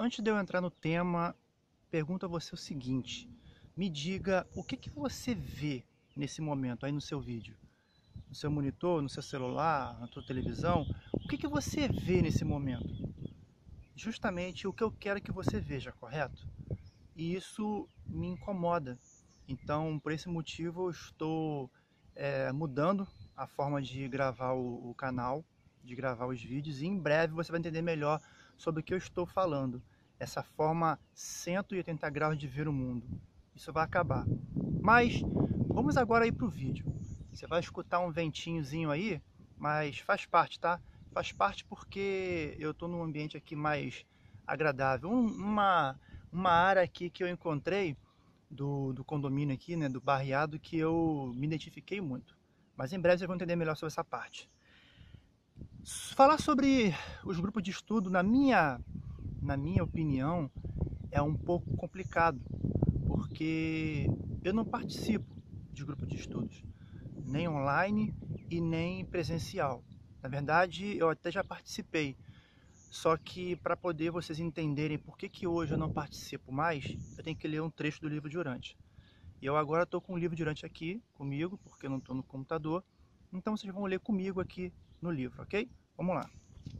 Antes de eu entrar no tema, pergunto a você o seguinte: me diga o que você vê nesse momento aí no seu vídeo, no seu monitor, no seu celular, na sua televisão. O que você vê nesse momento? Justamente o que eu quero que você veja, correto? E isso me incomoda. Então, por esse motivo, eu estou mudando a forma de gravar o canal, de gravar os vídeos, e em breve você vai entender melhor sobre o que eu estou falando. Essa forma 180 graus de ver o mundo. Isso vai acabar. Mas vamos agora aí para o vídeo. Você vai escutar um ventinhozinho aí, mas faz parte, tá? Faz parte porque eu estou num ambiente aqui mais agradável. Uma área aqui que eu encontrei do condomínio aqui, né, do barriado, que eu me identifiquei muito. Mas em breve vocês vão entender melhor sobre essa parte. Falar sobre os grupos de estudo, na minha opinião, é um pouco complicado, porque eu não participo de grupo de estudos, nem online e nem presencial. Na verdade, eu até já participei, só que para poder vocês entenderem por que hoje eu não participo mais, eu tenho que ler um trecho do livro de Urântia. E eu agora estou com o livro de Urântia aqui comigo, porque eu não estou no computador, então vocês vão ler comigo aqui no livro, ok? Vamos lá.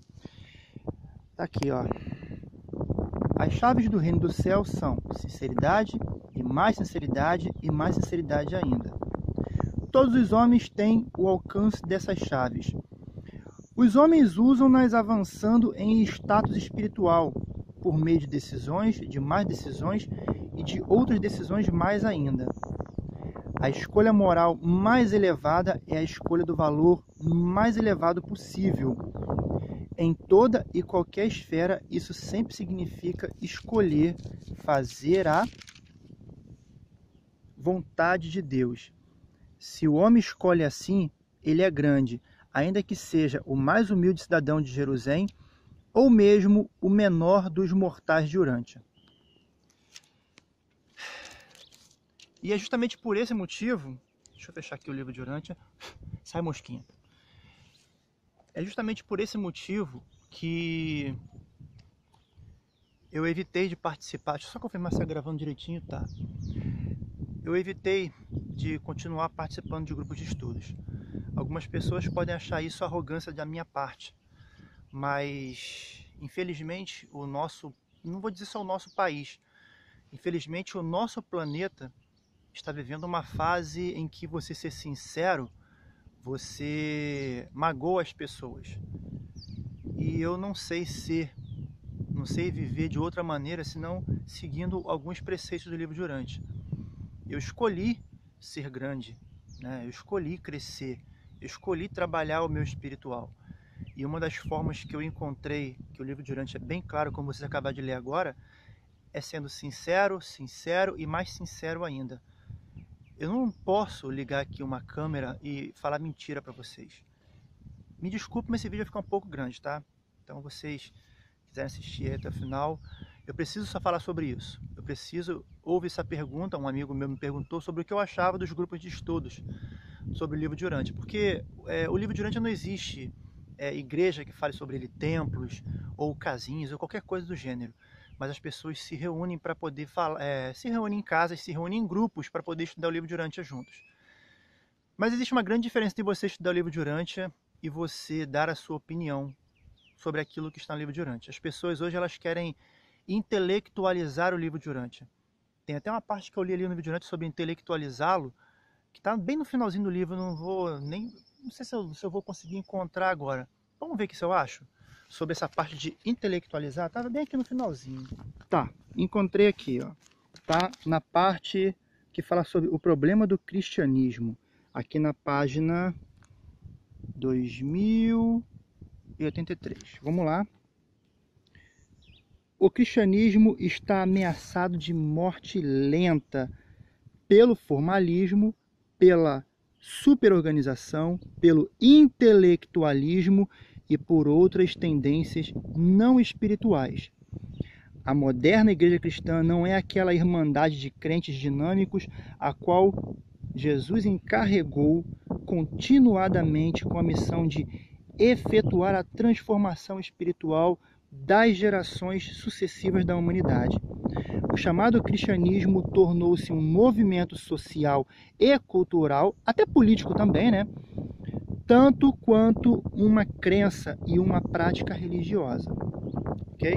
Tá aqui, ó. As chaves do reino do céu são sinceridade e mais sinceridade e mais sinceridade ainda. Todos os homens têm o alcance dessas chaves. Os homens usam-nas avançando em status espiritual, por meio de decisões, de mais decisões e de outras decisões mais ainda. A escolha moral mais elevada é a escolha do valor mais elevado possível. Em toda e qualquer esfera, isso sempre significa escolher fazer a vontade de Deus. Se o homem escolhe assim, ele é grande, ainda que seja o mais humilde cidadão de Jerusalém, ou mesmo o menor dos mortais de Urântia. E é justamente por esse motivo, deixa eu fechar aqui o livro de Urântia, sai mosquinha. É justamente por esse motivo que eu evitei de participar. Deixa eu só confirmar se está gravando direitinho, tá? Eu evitei de continuar participando de grupos de estudos. Algumas pessoas podem achar isso arrogância da minha parte, mas infelizmente o nosso, não vou dizer só o nosso país, infelizmente o nosso planeta está vivendo uma fase em que você ser sincero, você magoa as pessoas. E eu não sei viver de outra maneira senão seguindo alguns preceitos do livro de Urântia. Eu escolhi ser grande, né? Eu escolhi crescer, eu escolhi trabalhar o meu espiritual. E uma das formas que eu encontrei, que o livro de Urântia é bem claro, como vocês acabaram de ler agora, é sendo sincero, sincero e mais sincero ainda. Eu não posso ligar aqui uma câmera e falar mentira para vocês. Me desculpe, mas esse vídeo vai ficar um pouco grande, tá? Então, vocês quiserem assistir até o final, eu preciso só falar sobre isso. Houve essa pergunta, um amigo meu me perguntou sobre o que eu achava dos grupos de estudos sobre o livro de Urântia. Porque o livro de Urântia não existe igreja que fale sobre ele, templos, ou casinhas, ou qualquer coisa do gênero. Mas as pessoas se reúnem para poder falar, se reúnem em casas, se reúnem em grupos para poder estudar o livro de Urântia juntos. Mas existe uma grande diferença entre você estudar o livro de Urântia e você dar a sua opinião sobre aquilo que está no livro de Urântia. As pessoas hoje elas querem intelectualizar o livro de Urântia. Tem até uma parte que eu li ali no livro de Urântia sobre intelectualizá-lo, que está bem no finalzinho do livro, não sei se eu vou conseguir encontrar agora. Vamos ver o que eu acho sobre essa parte de intelectualizar. Estava bem aqui no finalzinho. Tá, encontrei aqui, ó. Tá na parte que fala sobre o problema do cristianismo. Aqui na página 2083. Vamos lá. O cristianismo está ameaçado de morte lenta pelo formalismo, pela superorganização, pelo intelectualismo e por outras tendências não espirituais. A moderna igreja cristã não é aquela irmandade de crentes dinâmicos a qual Jesus encarregou continuadamente com a missão de efetuar a transformação espiritual das gerações sucessivas da humanidade. O chamado cristianismo tornou-se um movimento social e cultural, até político também, né? Tanto quanto uma crença e uma prática religiosa, ok?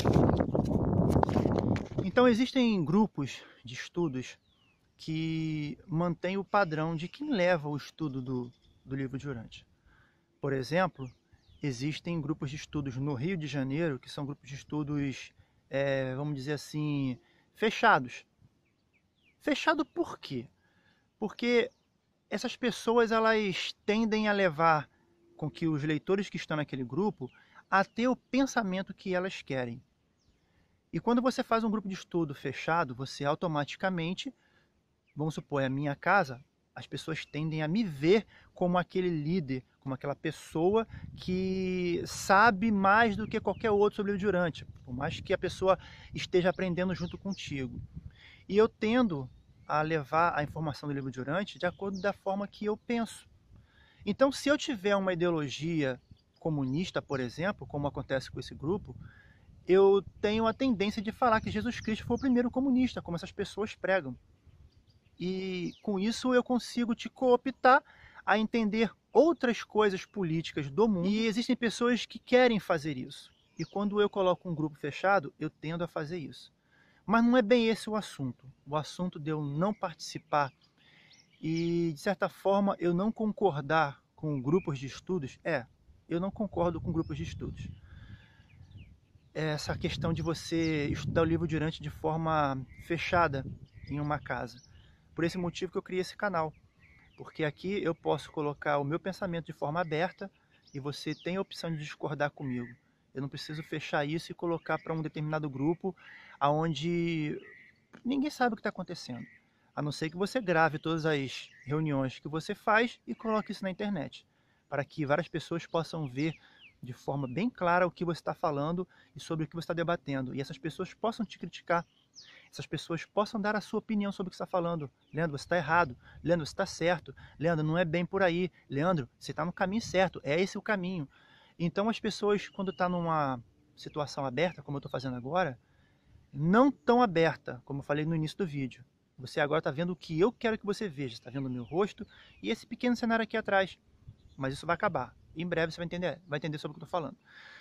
Então existem grupos de estudos que mantêm o padrão de quem leva o estudo do livro de Urântia. Por exemplo, existem grupos de estudos no Rio de Janeiro, que são grupos de estudos, vamos dizer assim, fechados. Fechado por quê? Porque essas pessoas elas tendem a levar com que os leitores que estão naquele grupo a ter o pensamento que elas querem. E quando você faz um grupo de estudo fechado, você automaticamente, vamos supor, é a minha casa, as pessoas tendem a me ver como aquele líder, como aquela pessoa que sabe mais do que qualquer outro sobre o livro de Urântia, por mais que a pessoa esteja aprendendo junto contigo. E eu tendo a levar a informação do livro de Urântia de acordo da forma que eu penso. Então, se eu tiver uma ideologia comunista, por exemplo, como acontece com esse grupo, eu tenho a tendência de falar que Jesus Cristo foi o primeiro comunista, como essas pessoas pregam. E com isso eu consigo te cooptar a entender outras coisas políticas do mundo. E existem pessoas que querem fazer isso. E quando eu coloco um grupo fechado, eu tendo a fazer isso. Mas não é bem esse o assunto. O assunto de eu não participar e, de certa forma, eu não concordar com grupos de estudos, eu não concordo com grupos de estudos. Essa questão de você estudar o livro de Urântia de forma fechada em uma casa. Por esse motivo que eu criei esse canal. Porque aqui eu posso colocar o meu pensamento de forma aberta e você tem a opção de discordar comigo. Eu não preciso fechar isso e colocar para um determinado grupo onde ninguém sabe o que está acontecendo. A não ser que você grave todas as reuniões que você faz e coloque isso na internet. Para que várias pessoas possam ver de forma bem clara o que você está falando e sobre o que você está debatendo. E essas pessoas possam te criticar. Essas pessoas possam dar a sua opinião sobre o que você está falando. Leandro, você está errado. Leandro, você está certo. Leandro, não é bem por aí. Leandro, você está no caminho certo. É esse o caminho. Então as pessoas, quando estão numa situação aberta, como eu estou fazendo agora, não tão aberta, como eu falei no início do vídeo. Você agora está vendo o que eu quero que você veja. Está vendo o meu rosto e esse pequeno cenário aqui atrás. Mas isso vai acabar. Em breve você vai entender sobre o que eu estou falando.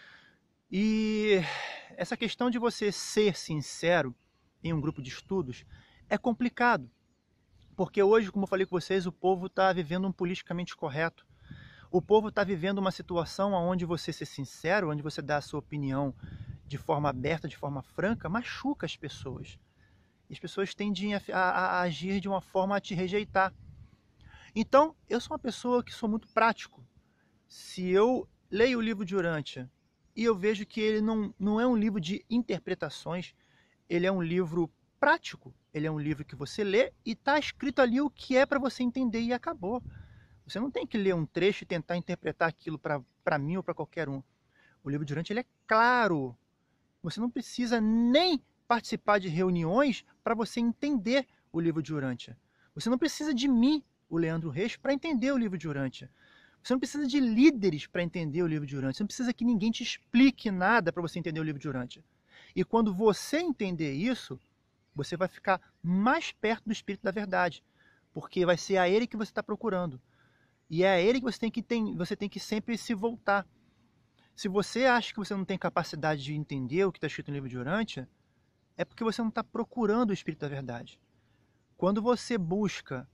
E essa questão de você ser sincero em um grupo de estudos é complicado. Porque hoje, como eu falei com vocês, o povo está vivendo um politicamente correto. O povo está vivendo uma situação onde você ser sincero, onde você dá a sua opinião de forma aberta, de forma franca, machuca as pessoas. E as pessoas tendem a agir de uma forma a te rejeitar. Então, eu sou uma pessoa que sou muito prático. Se eu leio o livro de Urântia e eu vejo que ele não é um livro de interpretações, ele é um livro prático. Ele é um livro que você lê e está escrito ali o que é para você entender e acabou. Você não tem que ler um trecho e tentar interpretar aquilo para mim ou para qualquer um. O livro de Urântia ele é claro. Você não precisa nem participar de reuniões para você entender o livro de Urântia. Você não precisa de mim, o Leandro Reis, para entender o livro de Urântia. Você não precisa de líderes para entender o livro de Urântia. Você não precisa que ninguém te explique nada para você entender o livro de Urântia. E quando você entender isso, você vai ficar mais perto do Espírito da Verdade. Porque vai ser a ele que você está procurando. E é a ele que você tem que sempre se voltar. Se você acha que você não tem capacidade de entender o que está escrito no livro de Urântia, é porque você não está procurando o Espírito da Verdade. Quando você busca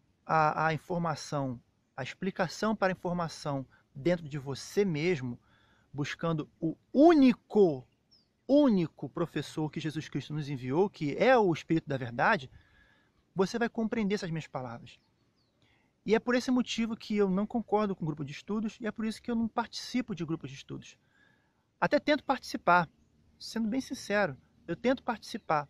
a informação, a explicação para a informação dentro de você mesmo, buscando o único professor que Jesus Cristo nos enviou, que é o Espírito da Verdade, você vai compreender essas minhas palavras. E é por esse motivo que eu não concordo com o grupo de estudos e é por isso que eu não participo de grupos de estudos. Até tento participar, sendo bem sincero, eu tento participar.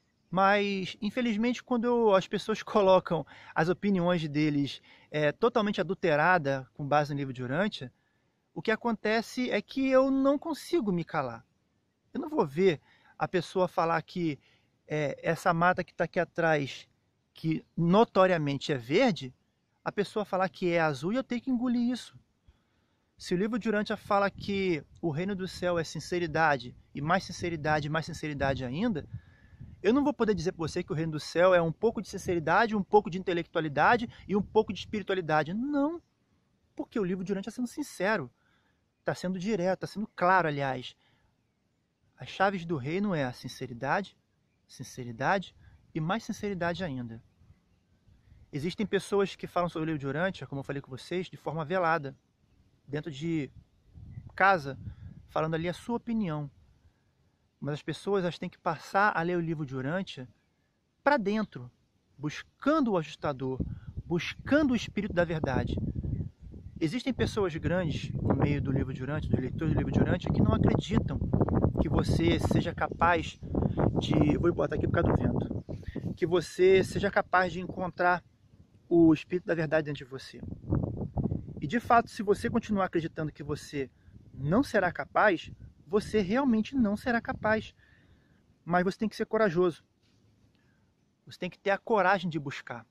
Mas, infelizmente, quando as pessoas colocam as opiniões deles totalmente adulterada com base no livro de Urântia, o que acontece é que eu não consigo me calar. Eu não vou ver a pessoa falar que essa mata que está aqui atrás, que notoriamente é verde, a pessoa falar que é azul e eu tenho que engolir isso. Se o livro de Urântia fala que o reino do céu é sinceridade, e mais sinceridade ainda, eu não vou poder dizer para você que o reino do céu é um pouco de sinceridade, um pouco de intelectualidade e um pouco de espiritualidade. Não, porque o livro de Urântia está sendo sincero, está sendo direto, está sendo claro, aliás. As chaves do reino é a sinceridade, sinceridade e mais sinceridade ainda. Existem pessoas que falam sobre o livro de Urântia, como eu falei com vocês, de forma velada, dentro de casa, falando ali a sua opinião. Mas as pessoas elas têm que passar a ler o livro de Urântia para dentro, buscando o ajustador, buscando o espírito da verdade. Existem pessoas grandes no meio do livro de Urântia, dos leitores do livro de Urântia, que não acreditam que você seja capaz de... Vou botar aqui por causa do vento. Que você seja capaz de encontrar o espírito da verdade dentro de você. E de fato, se você continuar acreditando que você não será capaz, você realmente não será capaz. Mas você tem que ser corajoso. Você tem que ter a coragem de buscar.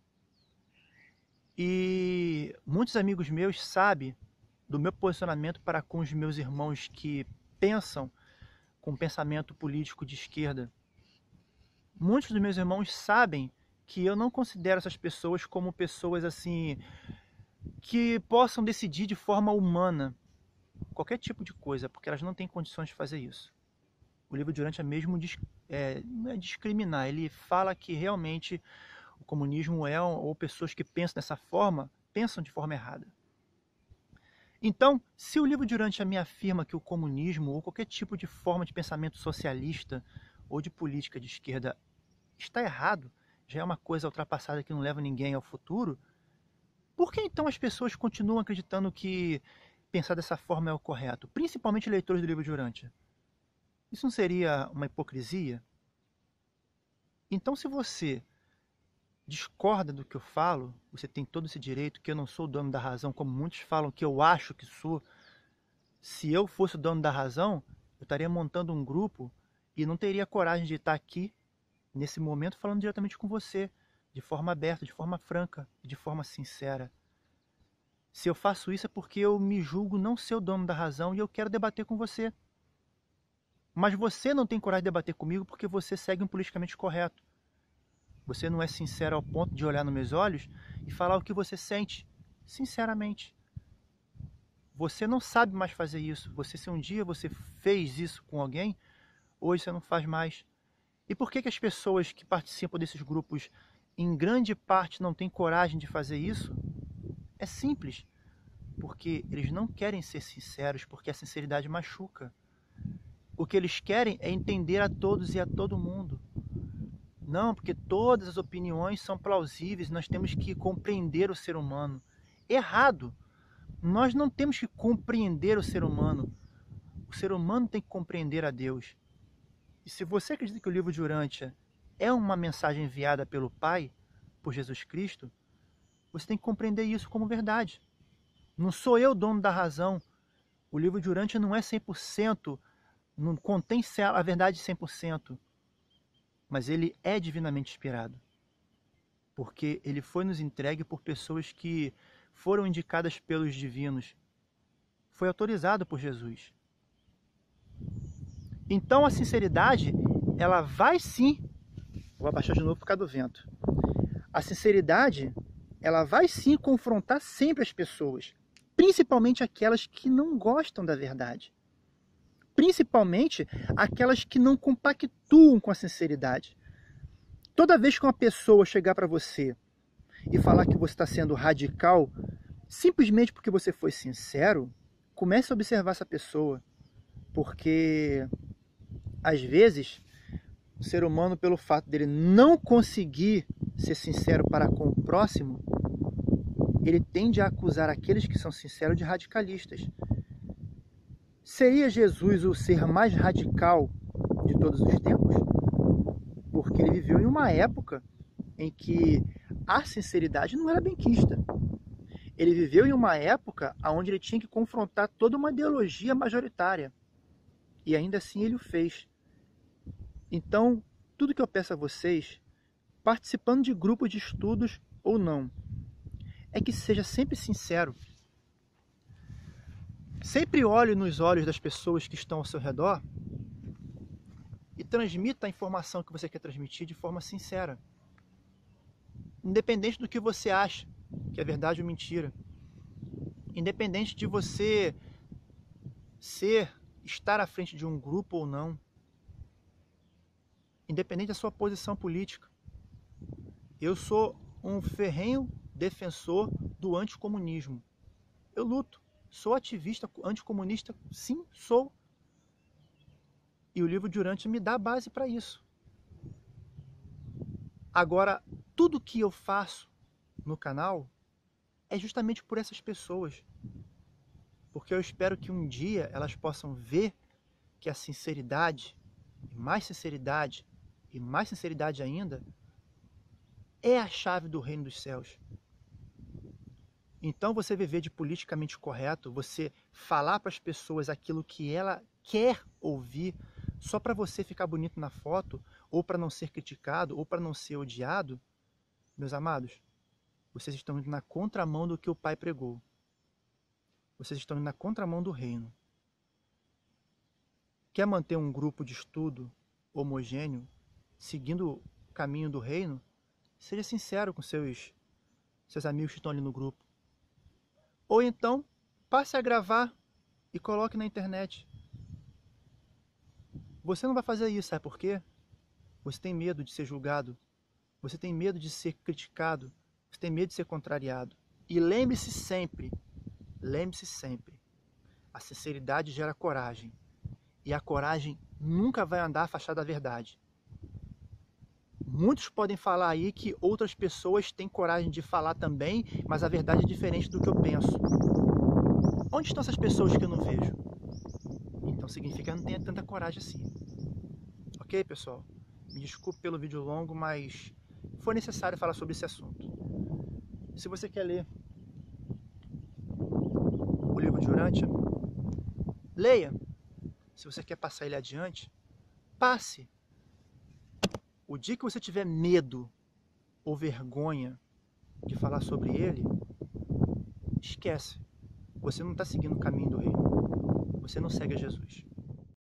E muitos amigos meus sabem do meu posicionamento para com os meus irmãos que pensam com pensamento político de esquerda. Muitos dos meus irmãos sabem que eu não considero essas pessoas como pessoas assim que possam decidir de forma humana qualquer tipo de coisa, porque elas não têm condições de fazer isso. O livro de Urântia mesmo não é discriminar, ele fala que realmente o comunismo ou pessoas que pensam dessa forma, pensam de forma errada. Então, se o livro de Urântia me afirma que o comunismo ou qualquer tipo de forma de pensamento socialista ou de política de esquerda está errado, já é uma coisa ultrapassada que não leva ninguém ao futuro, por que então as pessoas continuam acreditando que pensar dessa forma é o correto? Principalmente leitores do livro de Urântia. Isso não seria uma hipocrisia? Então, se você discorda do que eu falo, você tem todo esse direito, que eu não sou o dono da razão, como muitos falam que eu acho que sou. Se eu fosse o dono da razão, eu estaria montando um grupo e não teria coragem de estar aqui, nesse momento, falando diretamente com você, de forma aberta, de forma franca, de forma sincera. Se eu faço isso é porque eu me julgo não ser o dono da razão e eu quero debater com você. Mas você não tem coragem de debater comigo porque você segue um politicamente correto. Você não é sincero ao ponto de olhar nos meus olhos e falar o que você sente, sinceramente. Você não sabe mais fazer isso. Se um dia você fez isso com alguém, hoje você não faz mais. E por que as pessoas que participam desses grupos, em grande parte, não têm coragem de fazer isso? É simples. Porque eles não querem ser sinceros, porque a sinceridade machuca. O que eles querem é entender a todos e a todo mundo. Não, porque todas as opiniões são plausíveis, nós temos que compreender o ser humano. Errado! Nós não temos que compreender o ser humano. O ser humano tem que compreender a Deus. E se você acredita que o livro de Urântia é uma mensagem enviada pelo Pai, por Jesus Cristo, você tem que compreender isso como verdade. Não sou eu dono da razão. O livro de Urântia não é 100%, não contém a verdade 100%. Mas ele é divinamente inspirado, porque ele foi nos entregue por pessoas que foram indicadas pelos divinos. Foi autorizado por Jesus. Então a sinceridade, ela vai sim... Vou abaixar de novo por causa do vento. A sinceridade, ela vai sim confrontar sempre as pessoas, principalmente aquelas que não gostam da verdade. Principalmente aquelas que não compactuam com a sinceridade. Toda vez que uma pessoa chegar para você e falar que você está sendo radical, simplesmente porque você foi sincero, comece a observar essa pessoa. Porque, às vezes, o ser humano, pelo fato dele não conseguir ser sincero para com o próximo, ele tende a acusar aqueles que são sinceros de radicalistas. Seria Jesus o ser mais radical de todos os tempos? Porque ele viveu em uma época em que a sinceridade não era benquista. Ele viveu em uma época onde ele tinha que confrontar toda uma ideologia majoritária. E ainda assim ele o fez. Então, tudo que eu peço a vocês, participando de grupos de estudos ou não, é que seja sempre sincero. Sempre olhe nos olhos das pessoas que estão ao seu redor e transmita a informação que você quer transmitir de forma sincera. Independente do que você acha, que é verdade ou mentira. Independente de você estar à frente de um grupo ou não. Independente da sua posição política. Eu sou um ferrenho defensor do anticomunismo. Eu luto. Sou ativista anticomunista, sim, sou. E o livro de Urantia me dá base para isso. Agora, tudo que eu faço no canal é justamente por essas pessoas. Porque eu espero que um dia elas possam ver que a sinceridade, e mais sinceridade, e mais sinceridade ainda, é a chave do reino dos céus. Então você viver de politicamente correto, você falar para as pessoas aquilo que ela quer ouvir, só para você ficar bonito na foto, ou para não ser criticado, ou para não ser odiado, meus amados, vocês estão indo na contramão do que o Pai pregou. Vocês estão indo na contramão do reino. Quer manter um grupo de estudo homogêneo, seguindo o caminho do reino? Seja sincero com seus amigos que estão ali no grupo. Ou então, passe a gravar e coloque na internet. Você não vai fazer isso, sabe por quê? Você tem medo de ser julgado. Você tem medo de ser criticado. Você tem medo de ser contrariado. E lembre-se sempre, a sinceridade gera coragem. E a coragem nunca vai andar afastada da verdade. Muitos podem falar aí que outras pessoas têm coragem de falar também, mas a verdade é diferente do que eu penso. Onde estão essas pessoas que eu não vejo? Então significa que eu não tenho tanta coragem assim. Ok, pessoal? Me desculpe pelo vídeo longo, mas foi necessário falar sobre esse assunto. Se você quer ler o livro de Urantia, leia. Se você quer passar ele adiante, passe. O dia que você tiver medo ou vergonha de falar sobre ele, esquece. Você não está seguindo o caminho do reino. Você não segue a Jesus.